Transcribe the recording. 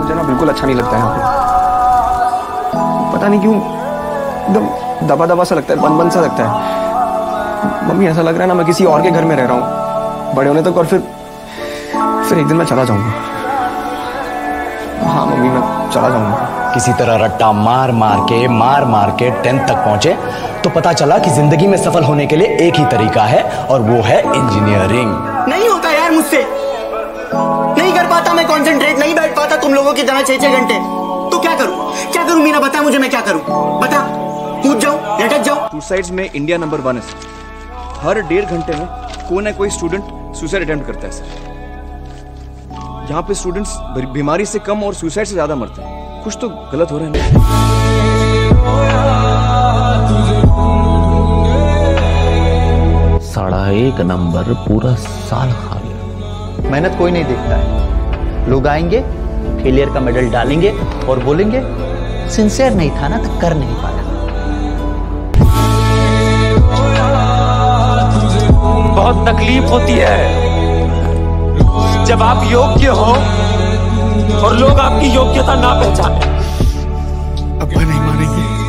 मुझे ना बिल्कुल अच्छा नहीं लगता है यहाँ पे। पता नहीं क्यों एकदम दबा दबा सा लगता है, बंद बंद सा लगता है। मम्मी ऐसा लग रहा है ना मैं किसी और के घर में रह रहा हूँ बड़े होने तक, और फिर एक दिन मैं चला जाऊंगा। हाँ मम्मी, मैं चला जाऊंगा। किसी तरह रट्टा मार मार के 10th तक पहुंचे तो पता चला कि जिंदगी में सफल होने के लिए एक ही तरीका है, और वो है इंजीनियरिंग। नहीं होता यार मुझसे, नहीं कर पाता मैं कंसंट्रेट, नहीं बैठ पाता तुम लोगों की तरह 6-6 घंटे। तो क्या करूं मीना, बता मुझे, मैं क्या करूं? बता, कूद जाऊं, लटक जाऊं? सुसाइड्स में इंडिया नंबर 1 है सर। हर 1.5 घंटे में कोई ना कोई स्टूडेंट सुसाइड अटेम्प्ट करता है सर। यहाँ पे स्टूडेंट्स बीमारी से कम और सुसाइड से ज्यादा मरते हैं। कुछ तो गलत हो रहा है। 1.5 नंबर पूरा साल खा गया। मेहनत कोई नहीं देखता है। लोग आएंगे, फेलियर का मेडल डालेंगे और बोलेंगे सिंसियर नहीं था ना तो कर नहीं पाया। बहुत तकलीफ होती है जब आप योग्य हो और लोग आपकी योग्यता ना पहचाने। अब्बा नहीं मानेंगे।